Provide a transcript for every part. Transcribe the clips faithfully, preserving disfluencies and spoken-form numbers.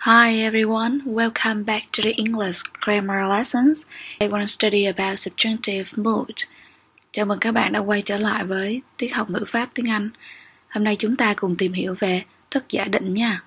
Hi everyone, welcome back to the English grammar lessons. I want to study about subjunctive mood. Chào mừng các bạn đã quay trở lại với tiết học ngữ pháp tiếng Anh. Hôm nay chúng ta cùng tìm hiểu về thức giả định nha.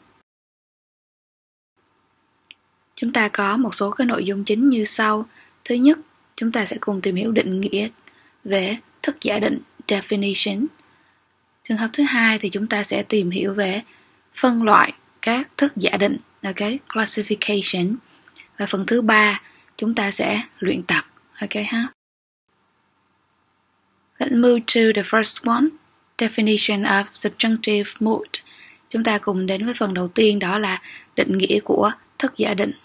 Chúng ta có một số cái nội dung chính như sau. Thứ nhất, chúng ta sẽ cùng tìm hiểu định nghĩa về thức giả định, definition. Trường hợp thứ hai thì chúng ta sẽ tìm hiểu về phân loại các thức giả định, ok, classification. Và phần thứ ba chúng ta sẽ luyện tập, ok ha. Let's move to the first one, definition of subjunctive mood. Chúng ta cùng đến với phần đầu tiên, đó là định nghĩa của thức giả định.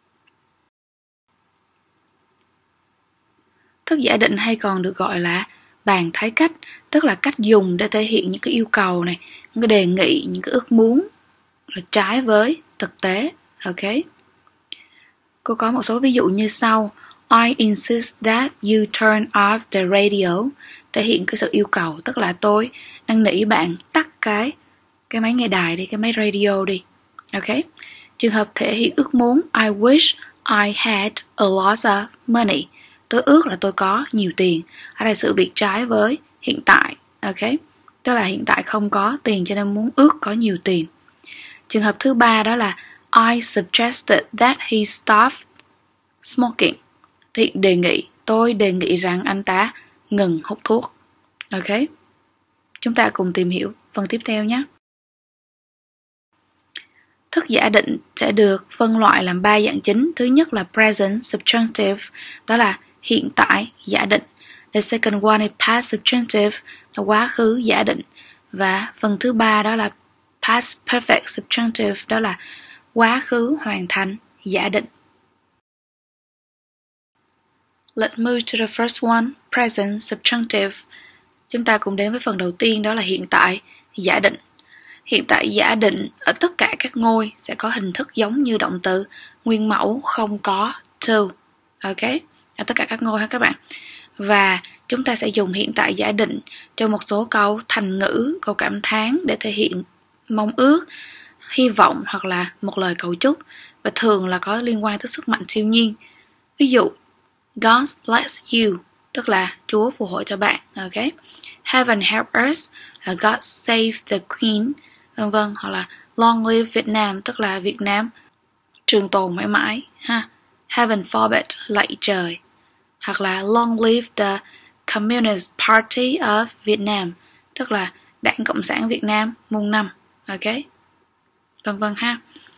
Thức giả định hay còn được gọi là bàn thái cách, tức là cách dùng để thể hiện những cái yêu cầu này, những cái đề nghị, những cái ước muốn là trái với thực tế, ok. Cô có một số ví dụ như sau. I insist that you turn off the radio, thể hiện cái sự yêu cầu, tức là tôi năn nỉ bạn tắt cái cái máy nghe đài đi, cái máy radio đi, ok. Trường hợp thể hiện ước muốn, I wish I had a lot of money, tôi ước là tôi có nhiều tiền. Ở đây sự việc trái với hiện tại, ok, tức là hiện tại không có tiền cho nên muốn ước có nhiều tiền. Trường hợp thứ ba đó là I suggested that he stop smoking, thì đề nghị, tôi đề nghị rằng anh ta ngừng hút thuốc, ok. Chúng ta cùng tìm hiểu phần tiếp theo nhé. Thức giả định sẽ được phân loại làm ba dạng chính. Thứ nhất là present subjunctive, đó là hiện tại giả định. The second one is past subjunctive, là quá khứ giả định. Và phần thứ ba đó là past perfect subjunctive, đó là quá khứ hoàn thành giả định. Let's move to the first one, present subjunctive. Chúng ta cùng đến với phần đầu tiên, đó là hiện tại giả định. Hiện tại giả định ở tất cả các ngôi sẽ có hình thức giống như động từ nguyên mẫu không có to, ok, ở tất cả các ngôi ha các bạn. Và chúng ta sẽ dùng hiện tại giả định cho một số câu thành ngữ, câu cảm thán để thể hiện mong ước, hy vọng hoặc là một lời cầu chúc, và thường là có liên quan tới sức mạnh siêu nhiên. Ví dụ God bless you, tức là Chúa phù hộ cho bạn, ok. Heaven help us, là God save the Queen, vân vân. Hoặc là long live Vietnam, tức là Việt Nam trường tồn mãi mãi ha. Heaven forbid, lạy trời. Hoặc là long live the Communist Party of Vietnam, tức là Đảng Cộng sản Việt Nam muôn năm, ok, vân vân ha.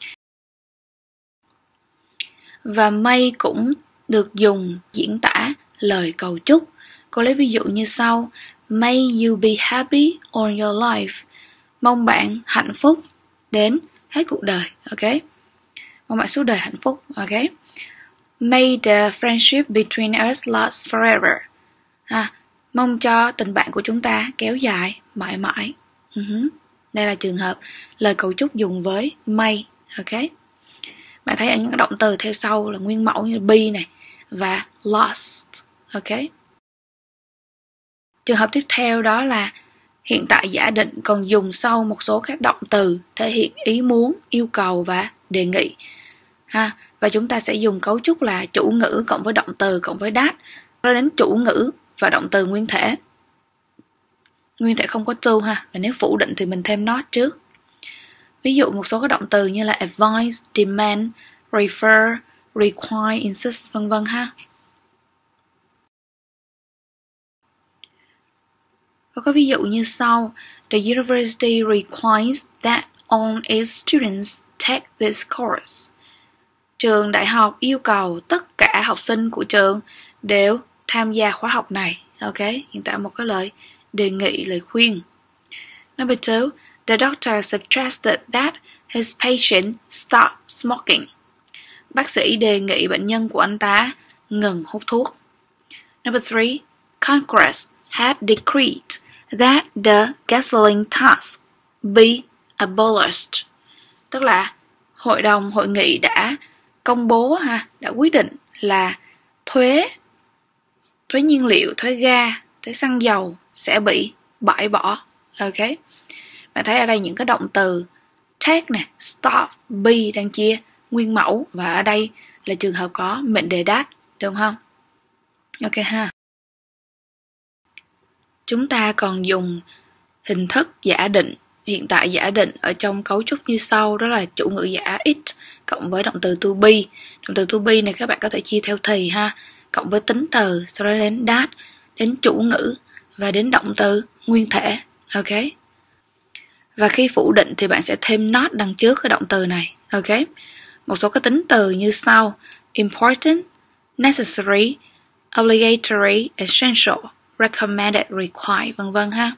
Và may cũng được dùng diễn tả lời cầu chúc. Cô lấy ví dụ như sau. May you be happy all your life, mong bạn hạnh phúc đến hết cuộc đời, ok, mong bạn suốt đời hạnh phúc, ok. May the friendship between us last forever, à, mong cho tình bạn của chúng ta kéo dài mãi mãi. uh-huh. Đây là trường hợp lời cầu chúc dùng với may, ok. Bạn thấy ở những động từ theo sau là nguyên mẫu như be này và lost, ok. Trường hợp tiếp theo đó là hiện tại giả định còn dùng sau một số các động từ thể hiện ý muốn, yêu cầu và đề nghị ha. Và chúng ta sẽ dùng cấu trúc là chủ ngữ cộng với động từ cộng với that, rồi đến chủ ngữ và động từ nguyên thể. Nguyên thể không có to ha, và nếu phủ định thì mình thêm not trước. Ví dụ một số các động từ như là advise, demand, refer, require, insist, vân vân ha. Và có ví dụ như sau. The university requires that all its students take this course. Trường đại học yêu cầu tất cả học sinh của trường đều tham gia khóa học này, ok. Hiện tại một cái lời đề nghị, lời khuyên. Number two, the doctor suggested that his patient stop smoking. Bác sĩ đề nghị bệnh nhân của anh ta ngừng hút thuốc. Number three, Congress had decreed that the gasoline tax be abolished. Tức là hội đồng hội nghị đã công bố ha, đã quyết định là thuế thuế nhiên liệu, thuế ga, thuế xăng dầu sẽ bị bãi bỏ, ok. Bạn thấy ở đây những cái động từ take nè, stop, be đang chia nguyên mẫu, và ở đây là trường hợp có mệnh đề that, đúng không? Ok ha. Chúng ta còn dùng hình thức giả định, hiện tại giả định ở trong cấu trúc như sau, đó là chủ ngữ giả it cộng với động từ to be. Động từ to be này các bạn có thể chia theo thì ha, cộng với tính từ, sau đó đến that, đến chủ ngữ và đến động từ nguyên thể. Ok. Và khi phủ định thì bạn sẽ thêm not đằng trước cái động từ này. Ok. Một số cái tính từ như sau: important, necessary, obligatory, essential, recommended, required, vân vân ha.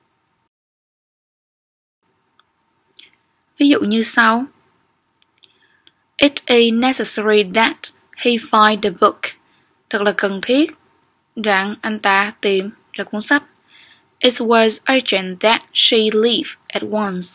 Ví dụ như sau: it is necessary that he find the book. Thật là cần thiết rằng anh ta tìm ra cuốn sách. It was urgent that she leave at once.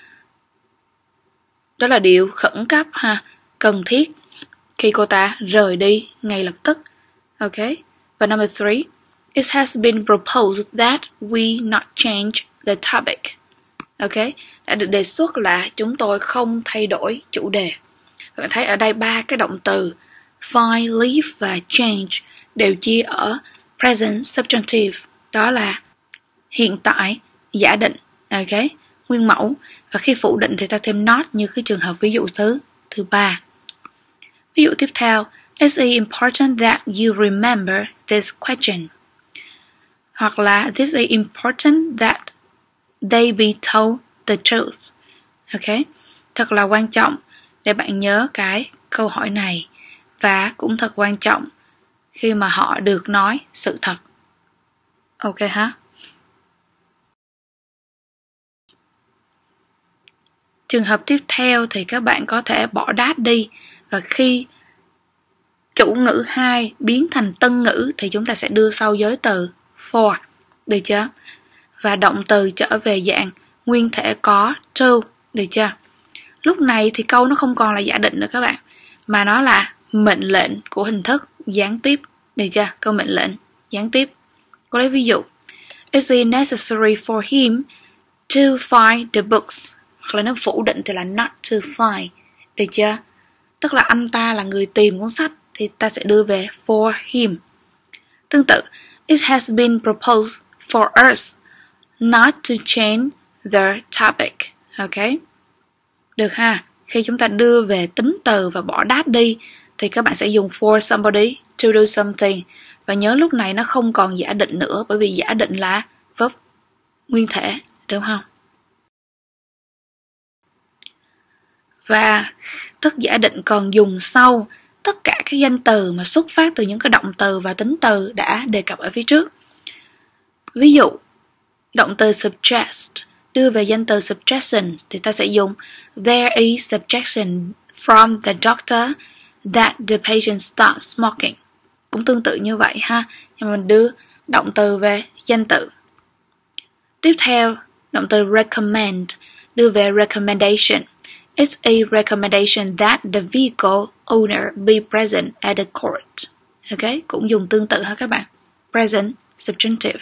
Đó là điều khẩn cấp ha, cần thiết khi cô ta rời đi ngay lập tức. Ok. Và number three, it has been proposed that we not change the topic. Ok. Đã được đề xuất là chúng tôi không thay đổi chủ đề. Bạn thấy ở đây ba cái động từ find, leave và change đều chia ở present subjunctive, đó là hiện tại giả định. Ok. Nguyên mẫu. Và khi phủ định thì ta thêm not như cái trường hợp ví dụ thứ thứ ba. Ví dụ tiếp theo: it's important that you remember this question. Hoặc là this is important that they be told the truth. Ok. Thật là quan trọng để bạn nhớ cái câu hỏi này, và cũng thật quan trọng khi mà họ được nói sự thật. Ok ha. Trường hợp tiếp theo thì các bạn có thể bỏ that đi, và khi chủ ngữ hai biến thành tân ngữ thì chúng ta sẽ đưa sau giới từ for, được chưa? Và động từ trở về dạng nguyên thể có to, được chưa? Lúc này thì câu nó không còn là giả định nữa các bạn, mà nó là mệnh lệnh của hình thức gián tiếp, được chưa? Câu mệnh lệnh gián tiếp. Cô lấy ví dụ: it's necessary for him to find the books. Hoặc là nó phủ định thì là not to find, được chưa? Tức là anh ta là người tìm cuốn sách thì ta sẽ đưa về for him. Tương tự, it has been proposed for us not to change the topic. Ok. Được ha. Khi chúng ta đưa về tính từ và bỏ that đi thì các bạn sẽ dùng for somebody to do something. Và nhớ lúc này nó không còn giả định nữa, bởi vì giả định là verb nguyên thể, đúng không? Và thức giả định còn dùng sau tất cả các danh từ mà xuất phát từ những cái động từ và tính từ đã đề cập ở phía trước. Ví dụ, động từ suggest đưa về danh từ suggestion thì ta sẽ dùng there is suggestion from the doctor that the patient stop smoking. Cũng tương tự như vậy ha, nhưng mình đưa động từ về danh từ. Tiếp theo, động từ recommend đưa về recommendation. It's a recommendation that the vehicle owner be present at the court. Ok, cũng dùng tương tự ha các bạn. Present subjunctive.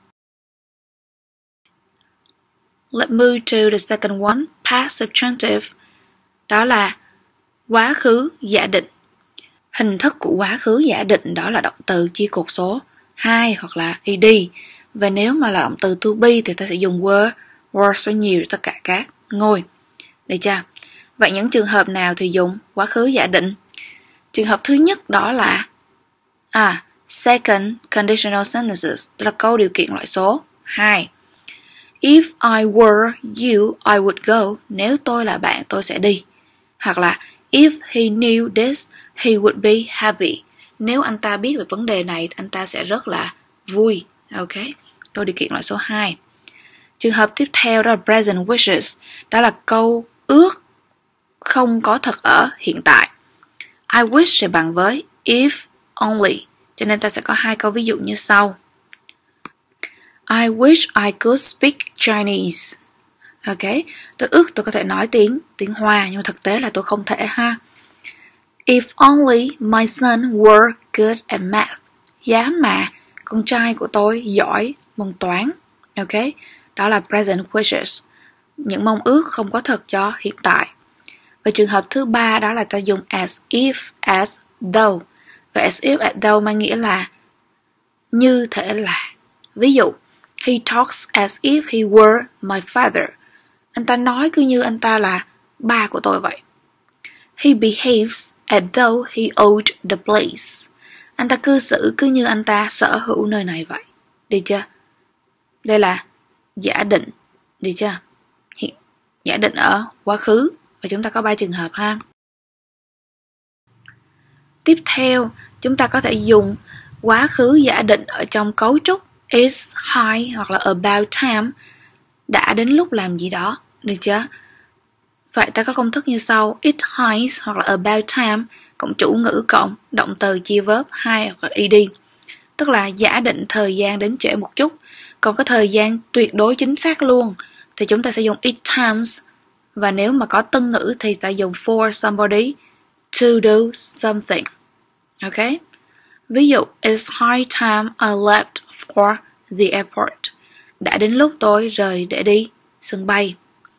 Let's move to the second one, past subjunctive. Đó là quá khứ giả định. Hình thức của quá khứ giả định đó là động từ chia cột số hai hoặc là ed. Và nếu mà là động từ to be thì ta sẽ dùng were, were số nhiều tất cả các ngôi. Được chưa? Vậy những trường hợp nào thì dùng quá khứ giả định? Trường hợp thứ nhất đó là à, second conditional sentences, đó là câu điều kiện loại số hai. If I were you, I would go. Nếu tôi là bạn, tôi sẽ đi. Hoặc là if he knew this, he would be happy. Nếu anh ta biết về vấn đề này, anh ta sẽ rất là vui. Ok, câu điều kiện loại số hai. Trường hợp tiếp theo đó là present wishes. Đó là câu ước không có thật ở hiện tại. I wish sẽ bằng với if only. Cho nên ta sẽ có hai câu ví dụ như sau. I wish I could speak Chinese. Ok, tôi ước tôi có thể nói tiếng tiếng Hoa, nhưng mà thực tế là tôi không thể ha. If only my son were good at math. Giá mà con trai của tôi giỏi môn toán. Ok, đó là present wishes. những mong ước không có thật cho hiện tại. Và trường hợp thứ ba đó là ta dùng as if, as though. Và as if, as though mang nghĩa là như thể là. Ví dụ, he talks as if he were my father. Anh ta nói cứ như anh ta là ba của tôi vậy. He behaves as though he owned the place. Anh ta cư xử cứ như anh ta sở hữu nơi này vậy. Được chưa? Đây là giả định. Được chưa? Hiện, giả định ở quá khứ. Và chúng ta có ba trường hợp ha. Tiếp theo, chúng ta có thể dùng quá khứ giả định ở trong cấu trúc is, high hoặc là about time. Đã đến lúc làm gì đó. Được chưa? Vậy ta có công thức như sau. It highs hoặc là about time cộng chủ ngữ cộng động từ chia verb hai hoặc là ed. Tức là giả định thời gian đến trễ một chút. Còn có thời gian tuyệt đối chính xác luôn thì chúng ta sẽ dùng it times. Và nếu mà có tân ngữ thì ta dùng for somebody to do something. Ok? Ví dụ, it's high time I left for the airport. Đã đến lúc tôi rời để đi sân bay.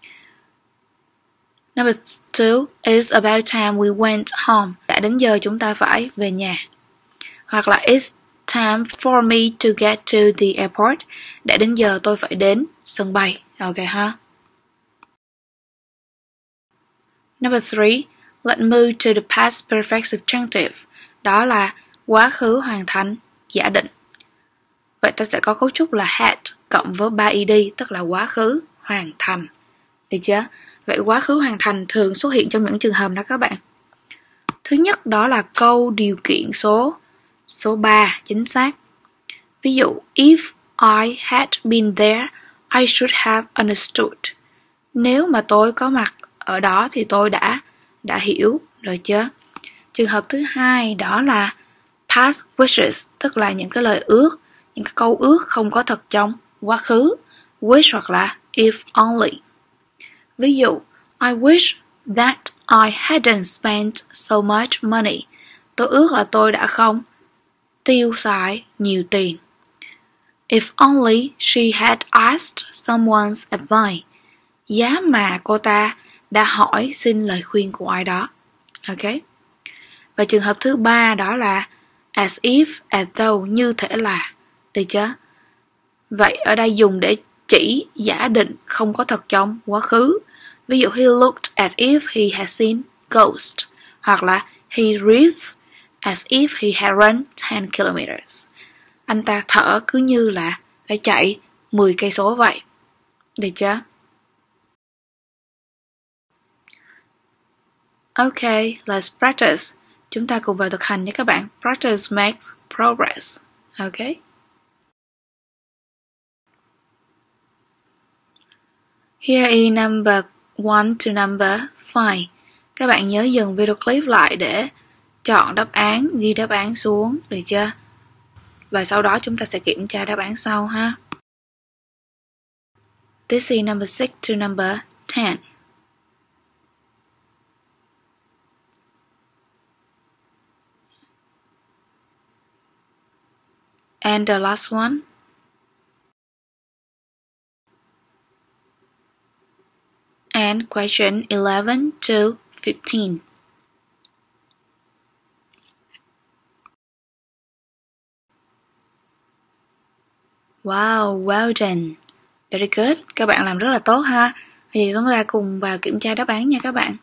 Number two, it's about time we went home. Đã đến giờ chúng ta phải về nhà. Hoặc là it's time for me to get to the airport. Đã đến giờ tôi phải đến sân bay. Ok ha? Number three, let's move to the past perfect subjunctive. Đó là quá khứ hoàn thành giả định. Vậy ta sẽ có cấu trúc là had cộng với ba ed, tức là quá khứ hoàn thành. Được chưa? Vậy quá khứ hoàn thành thường xuất hiện trong những trường hợp đó các bạn. Thứ nhất đó là câu điều kiện số số ba chính xác. Ví dụ, if I had been there, I should have understood. Nếu mà tôi có mặt ở đó thì tôi đã đã hiểu, rồi chưa? Trường hợp thứ hai đó là past wishes, tức là những cái lời ước, những cái câu ước không có thật trong quá khứ. Wish hoặc là if only. Ví dụ, I wish that I hadn't spent so much money. Tôi ước là tôi đã không tiêu xài nhiều tiền. If only she had asked someone's advice. Giá mà cô ta đã hỏi xin lời khuyên của ai đó. Ok? Và trường hợp thứ ba đó là as if, as though, như thể là. Được chưa? Vậy ở đây dùng để chỉ giả định không có thật trong quá khứ. Ví dụ, he looked as if he had seen ghost. Hoặc là he breathed as if he had run ten kilometers. Anh ta thở cứ như là đã chạy mười cây số vậy. Được chưa? Ok, let's practice. Chúng ta cùng vào thực hành nhé các bạn. Practice makes progress. Ok. Here is number one to number five. Các bạn nhớ dừng video clip lại để chọn đáp án, ghi đáp án xuống, được chưa? Và sau đó chúng ta sẽ kiểm tra đáp án sau ha. This is number six to number ten. And the last one. And question eleven to fifteen. Wow, well done. Very good. Các bạn làm rất là tốt ha. Thì chúng ta cùng vào kiểm tra đáp án nha các bạn.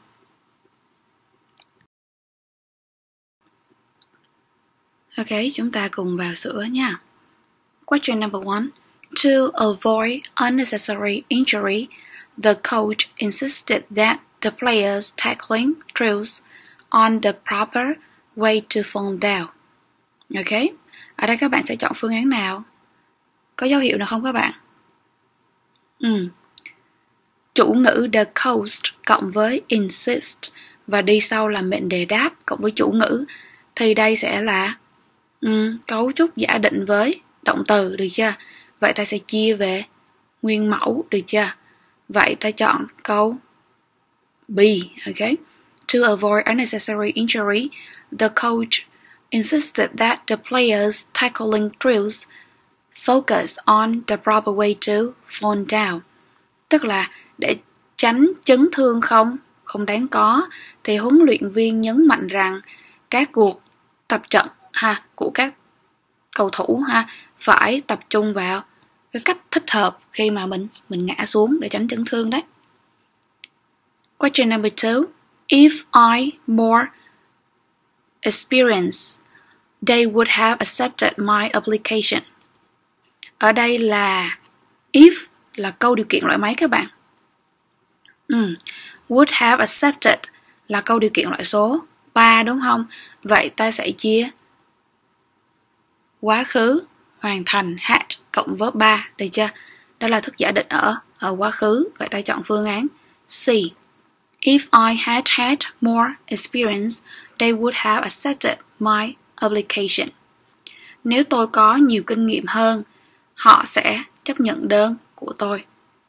Ok, chúng ta cùng vào sửa nha. Question number one. To avoid unnecessary injury, the coach insisted that the players tackling drills on the proper way to fall down. Ok, ở đây các bạn sẽ chọn phương án nào? Có dấu hiệu nào không các bạn? Ừ. Chủ ngữ the coach cộng với insist và đi sau là mệnh đề đáp cộng với chủ ngữ thì đây sẽ là um, cấu trúc giả định với động từ, được chưa? Vậy ta sẽ chia về nguyên mẫu, được chưa? Vậy ta chọn câu B, ok? To avoid unnecessary injury, the coach insisted that the players tackling drills focus on the proper way to fall down. Tức là để tránh chấn thương không? Không đáng có. Thì huấn luyện viên nhấn mạnh rằng các cuộc tập trận ha của các cầu thủ ha phải tập trung vào cái cách thích hợp khi mà mình mình ngã xuống để tránh chấn thương đấy. Question number two. If I more experienced, they would have accepted my application. Ở đây là if là câu điều kiện loại mấy các bạn? Ừ. Would have accepted là câu điều kiện loại số ba đúng không? Vậy ta sẽ chia quá khứ hoàn thành had cộng verb ba, được chưa? Đó là thức giả định ở ở quá khứ. Vậy ta chọn phương án C. If I had had more experience, they would have accepted my application. Nếu tôi có nhiều kinh nghiệm hơn, họ sẽ chấp nhận đơn của tôi.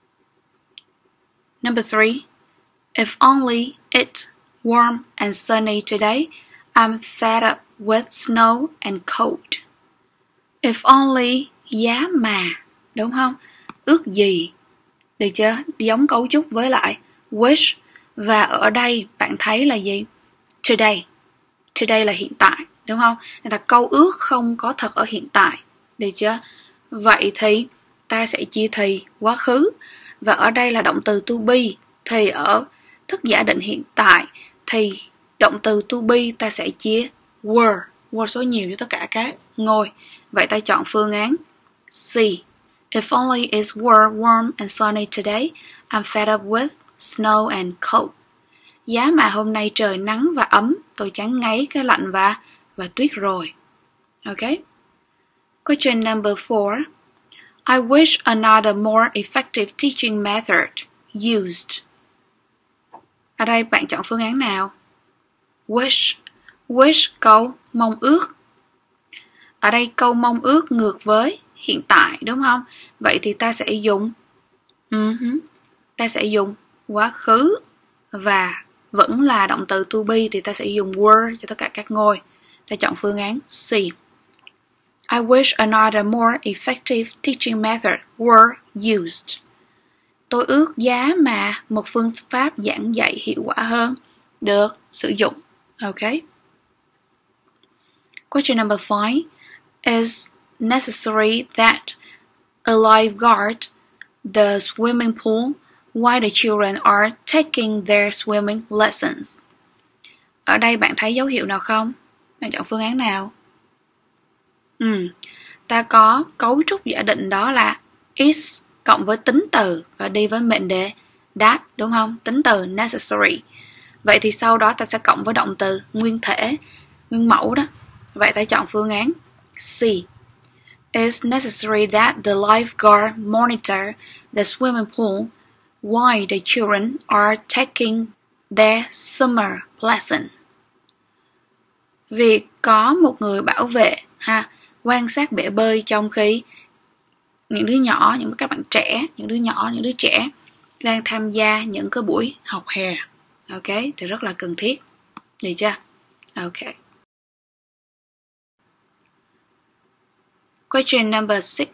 Number three. If only it's warm and sunny today, I'm fed up with snow and cold. If only, giá mà, đúng không? Ước gì, được chưa? Giống cấu trúc với lại wish. Và ở đây bạn thấy là gì? Today. Today là hiện tại, đúng không? Nên là câu ước không có thật ở hiện tại, được chưa? Vậy thì ta sẽ chia thì quá khứ. Và ở đây là động từ to be. Thì ở thức giả định hiện tại thì động từ to be ta sẽ chia were. Were số nhiều cho tất cả các ngôi. Vậy ta chọn phương án C. If only it were warm and sunny today, I'm fed up with snow and cold. Giá mà hôm nay trời nắng và ấm, tôi chán ngấy cái lạnh và và tuyết rồi. Okay. Question number four. I wish another more effective teaching method used. Ở đây bạn chọn phương án nào? Wish. Wish câu mong ước. Ở đây câu mong ước ngược với hiện tại, đúng không? Vậy thì ta sẽ dùng uh-huh, ta sẽ dùng quá khứ và vẫn là động từ to be thì ta sẽ dùng were cho tất cả các ngôi. Ta chọn phương án C. I wish another more effective teaching method were used. Tôi ước giá mà một phương pháp giảng dạy hiệu quả hơn được sử dụng. Okay. Question number five. Is necessary that a lifeguard the swimming pool while the children are taking their swimming lessons. Ở đây bạn thấy dấu hiệu nào không? Bạn chọn phương án nào? Ừ, ta có cấu trúc giả định đó là is cộng với tính từ và đi với mệnh đề that, đúng không? Tính từ necessary. Vậy thì sau đó ta sẽ cộng với động từ nguyên thể, nguyên mẫu đó. Vậy ta chọn phương án C. It's necessary that the lifeguard monitor the swimming pool while the children are taking their summer lesson. Việc có một người bảo vệ ha, quan sát bể bơi trong khi những đứa nhỏ, những các bạn trẻ, những đứa nhỏ, những đứa trẻ đang tham gia những cái buổi học hè. Ok, thì rất là cần thiết. Được chưa? Ok. Question number six.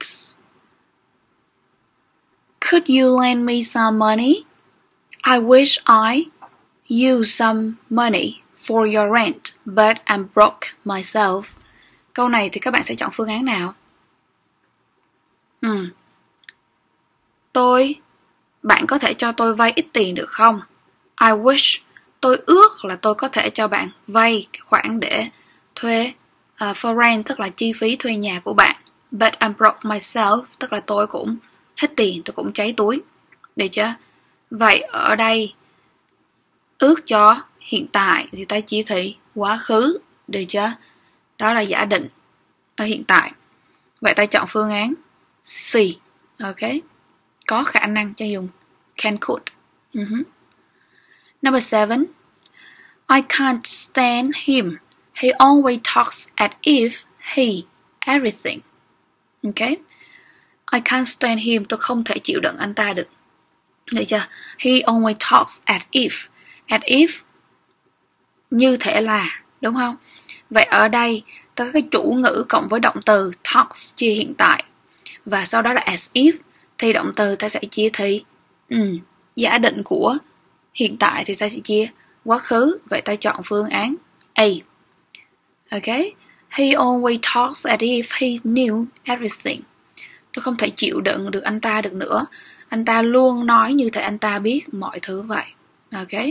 Could you lend me some money? I wish I used some money for your rent, but I'm broke myself. Câu này thì các bạn sẽ chọn phương án nào? Ừ. Tôi, bạn có thể cho tôi vay ít tiền được không? I wish, tôi ước là tôi có thể cho bạn vay cái khoản để thuê uh, for rent, tức là chi phí thuê nhà của bạn. But I'm broke myself, tức là tôi cũng hết tiền, tôi cũng cháy túi. Được chưa? Vậy ở đây ước cho hiện tại thì ta chỉ thị quá khứ. Được chưa? Đó là giả định ở hiện tại. Vậy ta chọn phương án C. Ok. Có khả năng cho dùng can could. Uh-huh. Number seven. I can't stand him. He always talks as if he everything. Ok. I can't stand him. Tôi không thể chịu đựng anh ta được. Được chưa? He always talks as if. As if như thể là, đúng không? Vậy ở đây ta có cái chủ ngữ cộng với động từ talks chia hiện tại. Và sau đó là as if thì động từ ta sẽ chia thị ừ, giả định của hiện tại thì ta sẽ chia quá khứ. Vậy ta chọn phương án A. Ok. He always talks as if he knew everything. Tôi không thể chịu đựng được anh ta được nữa. Anh ta luôn nói như thể anh ta biết mọi thứ vậy. Ok.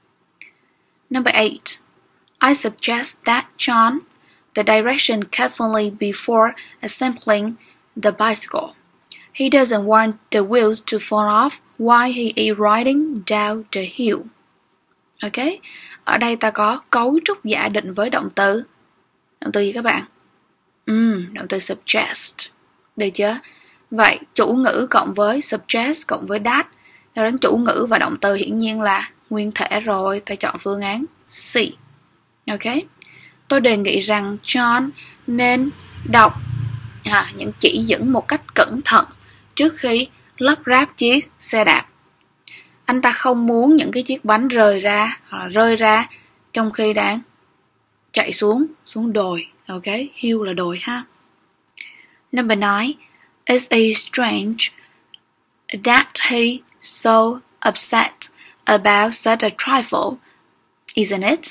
Number eight. I suggest that John the direction carefully before assembling the bicycle. He doesn't want the wheels to fall off while he is riding down the hill. Ok. Ở đây ta có cấu trúc giả định với động từ. Động từ gì các bạn? Uhm, động từ suggest. Được chưa? Vậy chủ ngữ cộng với suggest cộng với that. Nếu đến chủ ngữ và động từ hiển nhiên là nguyên thể rồi. Ta chọn phương án C. Ok. Tôi đề nghị rằng John nên đọc à, những chỉ dẫn một cách cẩn thận trước khi lắp ráp chiếc xe đạp. Anh ta không muốn những cái chiếc bánh rơi ra hoặc rơi ra trong khi đang chạy xuống xuống đồi. Ok, hill là đồi ha. Number nine. Is it strange that he so upset about such a trifle, isn't it?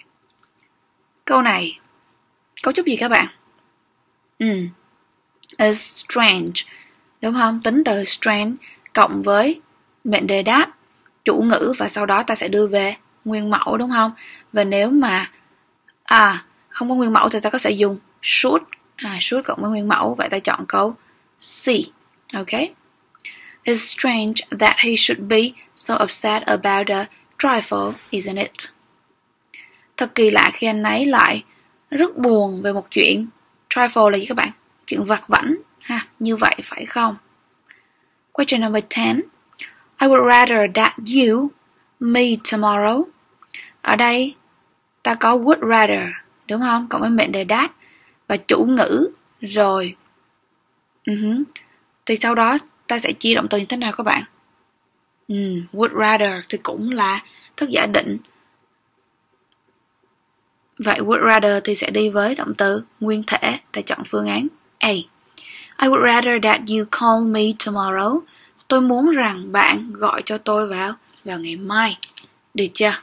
Câu này cấu trúc gì các bạn? Ừ. Is strange, đúng không? Tính từ strange cộng với mệnh đề that, chủ ngữ và sau đó ta sẽ đưa về nguyên mẫu, đúng không? Và nếu mà à không có nguyên mẫu thì ta có thể dùng should, à, should cộng với nguyên mẫu. Vậy ta chọn câu C. Ok. It's strange that he should be so upset about a trifle, isn't it? Thật kỳ lạ khi anh ấy lại rất buồn về một chuyện. Trifle là gì các bạn? Chuyện vặt vãnh ha, như vậy phải không? Question number ten. I would rather that you meet tomorrow. Ở đây ta có would rather, đúng không? Cộng với mệnh đề that và chủ ngữ rồi. Uh-huh. Thì sau đó ta sẽ chia động từ như thế nào các bạn? Um, would rather thì cũng là thức giả định. Vậy would rather thì sẽ đi với động từ nguyên thể. Ta chọn phương án A. I would rather that you call me tomorrow. Tôi muốn rằng bạn gọi cho tôi vào vào ngày mai. Được chưa?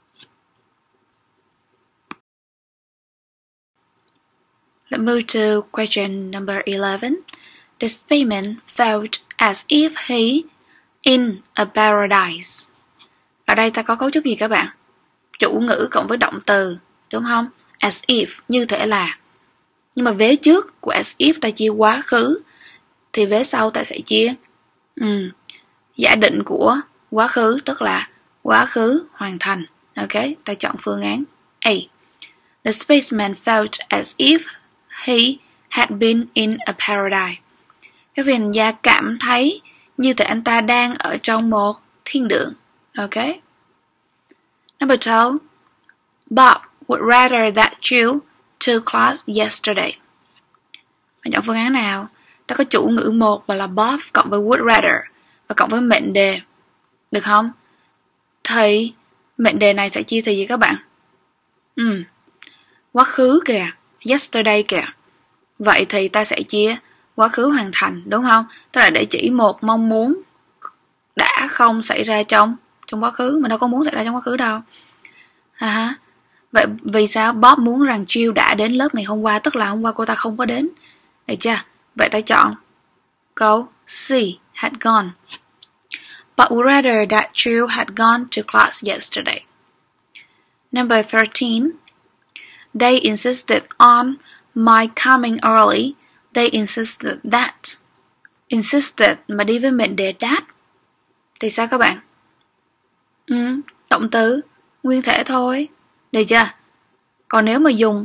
Let's move to question number eleven. The spaceman felt as if he in a paradise. Ở đây ta có cấu trúc gì các bạn? Chủ ngữ cộng với động từ, đúng không? As if, như thể là. Nhưng mà vế trước của as if ta chia quá khứ, thì vế sau ta sẽ chia um, giả định của quá khứ, tức là quá khứ hoàn thành. Ok, ta chọn phương án A. The spaceman felt as if he had been in a paradise. Các phi hành gia cảm thấy như thể anh ta đang ở trong một thiên đường. Ok. Number twelve. Bob would rather that you took class yesterday. Bạn chọn phương án nào? Ta có chủ ngữ một và là Bob cộng với would rather và cộng với mệnh đề. Được không? Thì mệnh đề này sẽ chia thì gì các bạn? Ừ. Quá khứ kìa. Yesterday kìa. Vậy thì ta sẽ chia quá khứ hoàn thành, đúng không? Tức là để chỉ một mong muốn đã không xảy ra trong trong quá khứ, mà đâu có muốn xảy ra trong quá khứ đâu. À, vậy vì sao Bob muốn rằng Jill đã đến lớp ngày hôm qua, tức là hôm qua cô ta không có đến. Được chưa? Vậy ta chọn câu C, had gone. Bob would rather that Jill had gone to class yesterday. Number thirteen. They insisted on my coming early. They insisted that. Insisted mà đi với mệnh đề that thì sao các bạn? Ừ, động từ nguyên thể thôi. Được chưa? Còn nếu mà dùng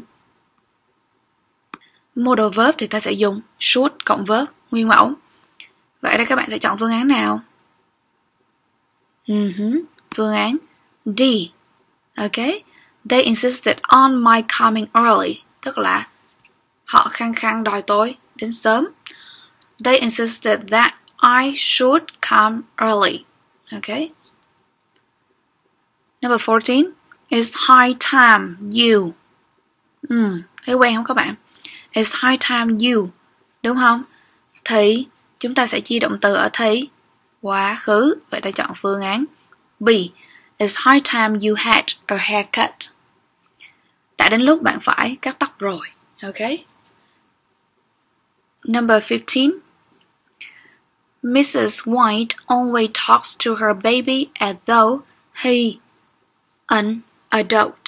modal verb thì ta sẽ dùng should cộng verb nguyên mẫu. Vậy đây các bạn sẽ chọn phương án nào? Uh-huh. Phương án D. Ok. They insisted on my coming early. Tức là họ khăng khăng đòi tôi đến sớm. They insisted that I should come early. Okay. Number fourteen. It's high time you. Ừ, thấy quen không các bạn? It's high time you. Đúng không? Thì chúng ta sẽ chia động từ ở thấy quá khứ. Vậy ta chọn phương án B. It's high time you had a haircut. Đã đến lúc bạn phải cắt tóc rồi. Ok. Number fifteen. Missus White always talks to her baby as though he an adult.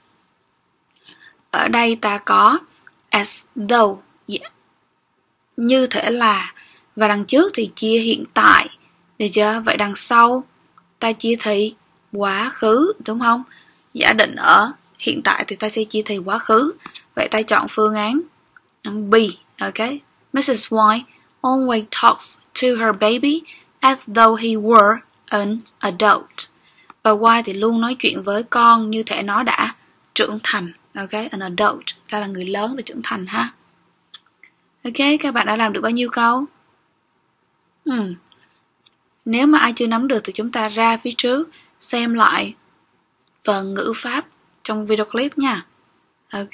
Ở đây ta có as though, yeah, như thể là, và đằng trước thì chia hiện tại, được chưa? Vậy đằng sau ta chia thì quá khứ, đúng không? Giả định ở hiện tại thì ta sẽ chia thì quá khứ. Vậy ta chọn phương án B. Ok. Missus White always talks to her baby as though he were an adult. Bà White thì luôn nói chuyện với con như thể nó đã trưởng thành. Ok, an adult, đó là người lớn để trưởng thành ha. Ok, các bạn đã làm được bao nhiêu câu? Hmm. Nếu mà ai chưa nắm được thì chúng ta ra phía trước xem lại phần ngữ pháp trong video clip nha. Ok.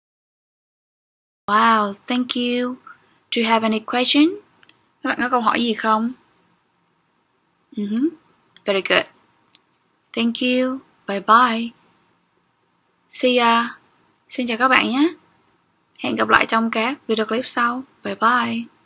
Wow, thank you. Do you have any question? Các bạn có câu hỏi gì không? Uh-huh. Very good. Thank you. Bye bye. See ya. Xin chào các bạn nhé. Hẹn gặp lại trong các video clip sau. Bye bye.